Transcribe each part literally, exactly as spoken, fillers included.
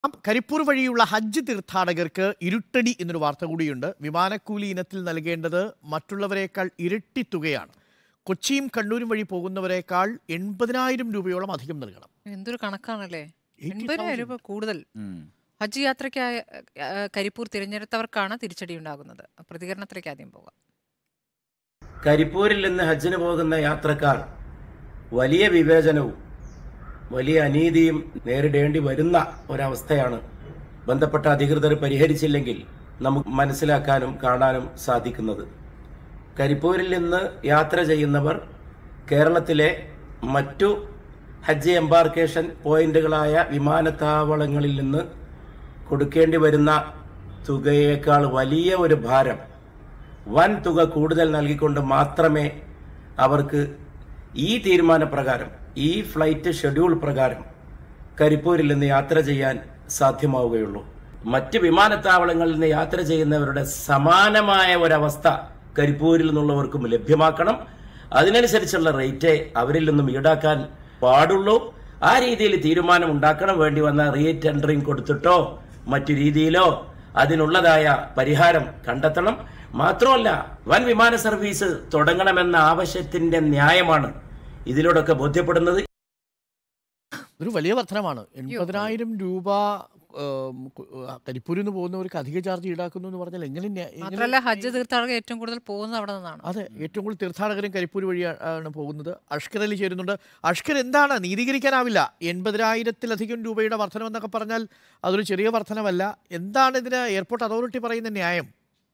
കരിപ്പൂർ വഴിയുള്ള ഹജ്ജ് തീർത്ഥാടകർക്ക് ഇരുട്ടടി എന്നൊരു വാർത്ത കൂടിയുണ്ട്. വിമാനക്കൂലി ഇനത്തിൽ നൽകേണ്ടത് മറ്റുള്ളവരെക്കാൾ ഇരട്ടി തുകയാണ്. കൊച്ചിയും കണ്ണൂരും വഴി പോകുന്നവരെക്കാൾ എൺപതിനായിരം രൂപയോളം അധികം നൽകണം. എന്തൊരു കണക്കാണല്ലേ, എയ്റ്റി എൺപതിനായിരം തൗസൻഡ്. രൂപ കൂടുതൽ. ഹജ്ജ് യാത്രയ്ക്കായ അഹ്, കരിപ്പൂർ തിരഞ്ഞെടുത്തവർക്കാണ് തിരിച്ചടി ഉണ്ടാകുന്നത്. പ്രതികരണത്തിലേക്ക് ആദ്യം പോകാം. കരിപ്പൂരിൽ നിന്ന് ഹജ്ജിന് പോകുന്ന യാത്രക്കാർ വലിയ വിവേചനവും വലിയ അനീതിയും നേരിടേണ്ടി വരുന്ന ഒരവസ്ഥയാണ് ബന്ധപ്പെട്ട അധികൃതർ പരിഹരിച്ചില്ലെങ്കിൽ നമുക്ക് മനസ്സിലാക്കാനും കാണാനും സാധിക്കുന്നത്. കരിപ്പൂരിൽ നിന്ന് യാത്ര ചെയ്യുന്നവർ കേരളത്തിലെ മറ്റു ഹജ്ജ് എംബാർക്കേഷൻ പോയിന്റുകളായ വിമാനത്താവളങ്ങളിൽ നിന്ന് കൊടുക്കേണ്ടി വരുന്ന തുകയേക്കാൾ വലിയ ഒരു ഭാരം, വൻ തുക കൂടുതൽ നൽകിക്കൊണ്ട് മാത്രമേ അവർക്ക് ഈ തീരുമാനപ്രകാരം, ഈ ഫ്ലൈറ്റ് ഷെഡ്യൂൾ പ്രകാരം കരിപ്പൂരിൽ നിന്ന് യാത്ര ചെയ്യാൻ സാധ്യമാവുകയുള്ളൂ. മറ്റ് വിമാനത്താവളങ്ങളിൽ നിന്ന് യാത്ര ചെയ്യുന്നവരുടെ സമാനമായ ഒരവസ്ഥ കരിപ്പൂരിൽ നിന്നുള്ളവർക്കും ലഭ്യമാക്കണം. അതിനനുസരിച്ചുള്ള റേറ്റ് അവരിൽ നിന്നും ഈടാക്കാൻ പാടുള്ളൂ. ആ രീതിയിൽ തീരുമാനം ഉണ്ടാക്കണം. വേണ്ടി വന്ന റീ ടെൻഡറിംഗ് കൊടുത്തിട്ടോ മറ്റു രീതിയിലോ അതിനുള്ളതായ പരിഹാരം കണ്ടെത്തണം. മാത്രമല്ല, വൻ വിമാന സർവീസ് തുടങ്ങണമെന്ന ആവശ്യത്തിന്റെ ന്യായമാണ് ഇതിലൂടെയൊക്കെ ബോധ്യപ്പെടുന്നത്. ഒരു വലിയ വർധനമാണ്. എൺപതിനായിരം രൂപ കരിപ്പൂരിൽ നിന്ന് പോകുന്നവർക്ക് അധിക ചാർജ് ഈടാക്കുന്നു എന്ന് പറഞ്ഞാൽ എങ്ങനെ ന്യാ- എങ്ങനെ- മാത്രമല്ല, ഹജ്ജ് തീർത്ഥാടകർ ഏറ്റവും കൂടുതൽ പോകുന്നത് അവിടെ നിന്നാണ്. അതെ, ഏറ്റവും കൂടുതൽ തീർത്ഥാടകരും കരിപ്പൂർ വഴിയാണ് പോകുന്നത്. അഷ്കർ അലി ചേരുന്നുണ്ട്. അഷ്കർ, എന്താണ് നീതീകരിക്കാനാവില്ല? എൺപതിനായിരത്തിലധികം രൂപയുടെ വർധനം എന്നൊക്കെ പറഞ്ഞാൽ അതൊരു ചെറിയ വർധനമല്ല. എന്താണ് ഇതിന് എയർപോർട്ട് അതോറിറ്റി പറയുന്ന ന്യായം?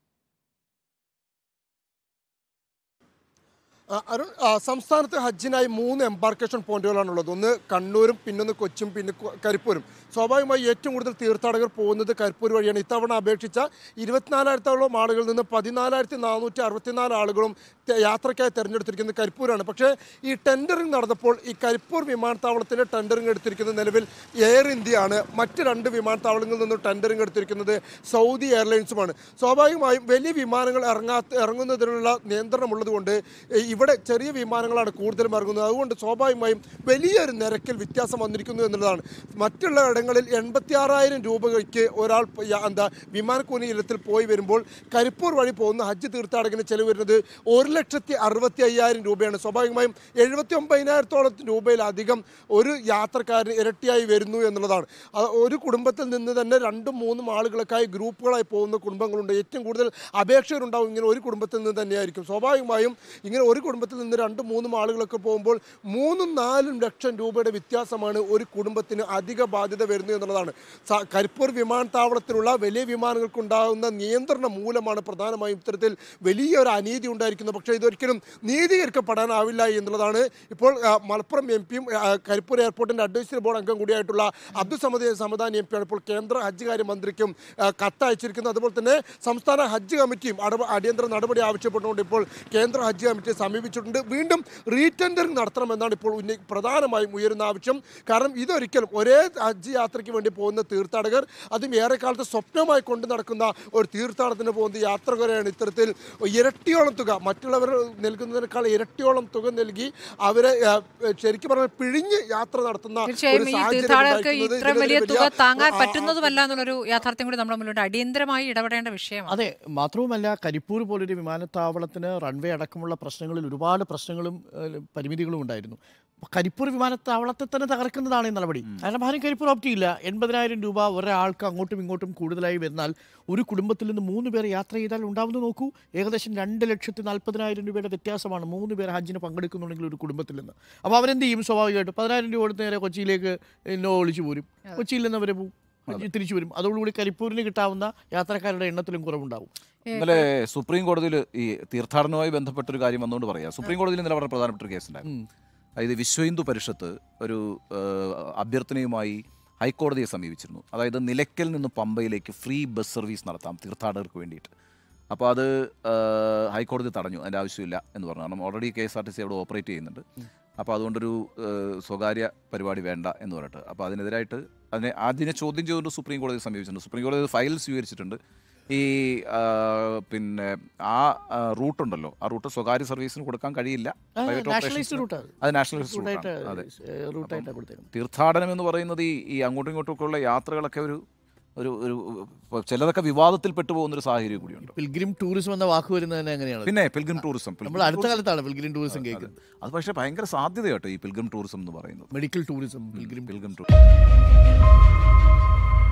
ആ, അരുൺ, ആ, സംസ്ഥാനത്ത് ഹജ്ജിനായി മൂന്ന് എംബാർക്കേഷൻ പോയിന്റുകളാണുള്ളത്. ഒന്ന് കണ്ണൂരും, പിന്നൊന്ന് കൊച്ചിയും, പിന്നെ കൊ- കരിപ്പൂരും. സ്വാഭാവികമായി ഏറ്റവും കൂടുതൽ തീർത്ഥാടകർ പോകുന്നത് കരിപ്പൂർ വഴിയാണ്. ഇത്തവണ അപേക്ഷിച്ച ഇരുപത്തിനാലായിരത്തോളം ആളുകളിൽ നിന്ന് പതിനാലായിരത്തി നാനൂറ്റി അറുപത്തിനാല് ആളുകളും തെ- യാത്രയ്ക്കായി തിരഞ്ഞെടുത്തിരിക്കുന്നത് കരിപ്പൂരാണ്. പക്ഷേ ഈ ടെൻഡറിംഗ് നടന്നപ്പോൾ ഈ കരിപ്പൂർ വിമാനത്താവളത്തിൻ്റെ ടെൻഡറിംഗ് എടുത്തിരിക്കുന്നത് നിലവിൽ എയർ ഇന്ത്യയാണ്. മറ്റ് രണ്ട് വിമാനത്താവളങ്ങളിൽ നിന്നും ടെൻഡറിംഗ് എടുത്തിരിക്കുന്നത് സൗദി എയർലൈൻസുമാണ്. സ്വാഭാവികമായും വലിയ വിമാനങ്ങൾ ഇറങ്ങാത്ത ഇറങ്ങുന്നതിനുള്ള നിയന്ത്രണമുള്ളത് കൊണ്ട് ഇവിടെ ചെറിയ വിമാനങ്ങളാണ് കൂടുതലും ഇറങ്ങുന്നത്. അതുകൊണ്ട് സ്വാഭാവികമായും വലിയൊരു നിരക്കിൽ വ്യത്യാസം വന്നിരിക്കുന്നു എന്നുള്ളതാണ്. മറ്റുള്ള ഇടങ്ങളിൽ എൺപത്തി ആറായിരം രൂപയ്ക്ക് ഒരാൾ യ- എന്താ വിമാനക്കൂലി ഇനത്തിൽ പോയി വരുമ്പോൾ കരിപ്പൂർ വഴി പോകുന്ന ഹജ്ജ് തീർത്ഥാടകന് ചെലവ് വരുന്നത് ഒരു ലക്ഷത്തി അറുപത്തി അയ്യായിരം രൂപയാണ്. സ്വാഭാവികമായും എഴുപത്തി ഒമ്പതിനായിരത്തോളം രൂപയിലധികം ഒരു യാത്രക്കാരന് ഇരട്ടിയായി വരുന്നു എന്നുള്ളതാണ്. അത് ഒരു കുടുംബത്തിൽ നിന്ന് തന്നെ രണ്ടും മൂന്നും ആളുകൾക്കായി ഗ്രൂപ്പുകളായി പോകുന്ന കുടുംബങ്ങളുണ്ട്. ഏറ്റവും കൂടുതൽ അപേക്ഷകരുണ്ടാവും ഇങ്ങനെ ഒരു കുടുംബത്തിൽ നിന്ന് തന്നെയായിരിക്കും. സ്വാഭാവികമായും ഇങ്ങനെ ഒരു കുടുംബത്തിൽ നിന്ന് രണ്ടും മൂന്നും ആളുകളൊക്കെ പോകുമ്പോൾ മൂന്നും നാലും ലക്ഷം രൂപയുടെ വ്യത്യാസമാണ് ഒരു കുടുംബത്തിന് അധിക ബാധ്യത വരുന്നത് എന്നുള്ളതാണ്. സ- കരിപ്പൂർ വിമാനത്താവളത്തിലുള്ള വലിയ വിമാനങ്ങൾക്കുണ്ടാകുന്ന നിയന്ത്രണം മൂലമാണ് പ്രധാനമായും ഇത്തരത്തിൽ വലിയൊരു അനീതി ഉണ്ടായിരിക്കുന്നത്. പക്ഷേ ഇതൊരിക്കലും നീതീകരിക്കപ്പെടാനാവില്ല എന്നുള്ളതാണ് ഇപ്പോൾ ആ, മലപ്പുറം എം പിയും കരിപ്പൂർ എയർപോർട്ടിൻ്റെ അഡ്വൈസറി ബോർഡ് അംഗം കൂടിയായിട്ടുള്ള അബ്ദുൾ സമദ് സമദാനി എം പിയാണ് ഇപ്പോൾ കേന്ദ്ര ഹജ്ജ് കാര്യ മന്ത്രിക്കും ആ, കത്തയച്ചിരിക്കുന്നത്. അതുപോലെ തന്നെ സംസ്ഥാന ഹജ്ജ് കമ്മിറ്റിയും അട- അടിയന്തര നടപടി ആവശ്യപ്പെട്ടുകൊണ്ട് ഇപ്പോൾ കേന്ദ്ര ഹജ്ജ് കമ്മിറ്റിയെ സമീപിച്ചിട്ടുണ്ട്. വീണ്ടും റീടെൻഡറിംഗ് നടത്തണമെന്നാണ് ഇപ്പോൾ ഉന്ന പ്രധാനമായും ഉയരുന്ന ആവശ്യം. കാരണം ഇതൊരിക്കലും ഒരേ ഹജ്ജ് യാത്രയ്ക്ക് വേണ്ടി പോകുന്ന തീർത്ഥാടകർ, അതും ഏറെക്കാലത്ത് സ്വപ്നമായി കൊണ്ടു നടക്കുന്ന ഒരു തീർത്ഥാടനത്തിന് പോകുന്ന യാത്രക്കാരെയാണ് ഇത്തരത്തിൽ ഇരട്ടിയോളം തുക മറ്റുള്ളവർ നൽകുന്നതിനേക്കാൾ ഇരട്ടിയോളം തുക നൽകി അവരെ ആ, ശരിക്കും പറഞ്ഞാൽ പിഴിഞ്ഞ് യാത്ര നടത്തുന്ന ഒരു തീർച്ചയായും ഈ സാഹചര്യം തീർത്ഥാടകർക്ക് ഉണ്ടായിരിക്കുന്നത് ഇത്ര വലിയ ഇതിനെതിരെ തുക വലിയ, താങ്ങാൻ ആ, പറ്റുന്നതുമല്ല എന്നുള്ളൊരു യാഥാർത്ഥ്യം കൂടി നമ്മുടെ മുന്നിലുണ്ട്. അടിയന്തരമായി ഇടപെടേണ്ട വിഷയമാണ്. അതെ, മാത്രവുമല്ല കരിപ്പൂർ പോലൊരു വിമാനത്താവളത്തിന് റൺവേ അടക്കമുള്ള പ്രശ്നങ്ങളിൽ ഒരുപാട് പ്രശ്നങ്ങളും ഏഹ്, പരിമിതികളും ഉണ്ടായിരുന്നു. അപ്പോൾ കരിപ്പൂർ വിമാനത്താവളത്തെ തന്നെ തകർക്കുന്നതാണ് ഈ നടപടി. കാരണം ആരും കരിപ്പൂർ ഓപ്റ്റ് ചെയ്യില്ല. എൺപതിനായിരം രൂപ ഒരാൾക്ക് അങ്ങോട്ടും ഇങ്ങോട്ടും കൂടുതലായി വരുന്നാൽ ഒരു കുടുംബത്തിൽ നിന്ന് മൂന്ന് പേർ യാത്ര ചെയ്താൽ ഉണ്ടാവുന്നത് നോക്കൂ. ഏകദേശം രണ്ട് ലക്ഷത്തി നാൽപ്പതിനായിരം രൂപയുടെ വ്യത്യാസമാണ് മൂന്ന് പേർ ഹജ്ജിന് പങ്കെടുക്കുന്നുണ്ടെങ്കിൽ ഒരു കുടുംബത്തിൽ നിന്ന്. അപ്പോൾ അവരെന്ത് ചെയ്യും? സ്വാഭാവികമായിട്ട് പതിനായിരം രൂപ കൊടുത്ത് നേരെ കൊച്ചിയിലേക്ക് നോ ഒളിച്ചു പോരും. കൊച്ചിയിൽ നിന്ന് അവരെ പോവും, തിരിച്ചു വരും. അതോടുകൂടി കരിപ്പൂരിന് കിട്ടാവുന്ന യാത്രക്കാരുടെ എണ്ണത്തിലും കുറവുണ്ടാവും. ഇന്നലെ സുപ്രീം കോടതിയിൽ ഈ തീർത്ഥാടനവുമായി ബന്ധപ്പെട്ടൊരു കാര്യം വന്നുകൊണ്ട് പറയാം. സുപ്രീം കോടതിയിൽ ഇന്നലെ വളരെ പ്രധാനപ്പെട്ട ഒരു കേസുണ്ടായിരുന്നു. അതായത് വിശ്വ ഹിന്ദു പരിഷത്ത് ഒരു ഏഹ്, അഭ്യർത്ഥനയുമായി ഹൈക്കോടതിയെ സമീപിച്ചിരുന്നു. അതായത് നിലയ്ക്കൽ നിന്ന് പമ്പയിലേക്ക് ഫ്രീ ബസ് സർവീസ് നടത്താം തീർത്ഥാടകർക്ക് വേണ്ടിയിട്ട്. അപ്പോൾ അത് ഏഹ്, ഹൈക്കോടതി തടഞ്ഞു. അതിൻ്റെ ആവശ്യമില്ല എന്ന് പറഞ്ഞു. കാരണം already K S R T C അവിടെ ഓപ്പറേറ്റ് ചെയ്യുന്നുണ്ട്. അപ്പോൾ അതുകൊണ്ടൊരു ഏഹ്, സ്വകാര്യ പരിപാടി വേണ്ട എന്ന് പറഞ്ഞിട്ട് അപ്പോൾ അതിനെതിരായിട്ട് അതിനെ അതിനെ ചോദ്യം ചെയ്തുകൊണ്ട് സുപ്രീം കോടതിയെ സമീപിച്ചിട്ടുണ്ട്. സുപ്രീം കോടതി ഫയൽ സ്വീകരിച്ചിട്ടുണ്ട്. ഈ ആ, പിന്നെ ആ റൂട്ടുണ്ടല്ലോ, ആ റൂട്ട് സ്വകാര്യ സർവീസിന് കൊടുക്കാൻ കഴിയില്ല. പ്രൈവറ്റ് നാഷണലൈസ്ഡ് ഓപ്പറേഷൻസിന് റൂട്ടാണ്, അത് നാഷണലിസ്റ്റ് റൂട്ടായിട്ട് റൂട്ടാണ്. അതെ. റൂട്ടായിട്ടാണ് കൊടുത്തേക്കുന്നത്. തീർത്ഥാടനം എന്ന് പറയുന്നത് ഈ ഈ അങ്ങോട്ടും ഇങ്ങോട്ടും ഉള്ള യാത്രകളൊക്കെ ഒരു ഒരു ഒരു ഇപ്പൊ ചിലതൊക്കെ വിവാദത്തിൽ പെട്ടുപോകുന്ന ഒരു സാഹചര്യം കൂടിയുണ്ട്. പിൽഗ്രിം ടൂറിസം എന്ന വാക്ക് വരുന്നത് തന്നെ എങ്ങനെയാണ്? പിന്നെ പിൽഗ്രിം ടൂറിസം, നമ്മൾ അടുത്ത കാലത്താണ് പിൽഗ്രിം ടൂറിസം കേൾക്കുന്നത്. അത് പക്ഷേ ഭയങ്കര സാധ്യതയാട്ടോ ഈ പിൽഗ്രിം ടൂറിസം എന്ന് പറയുന്നത്. Medical tourism, pilgrim pilgrim tourism.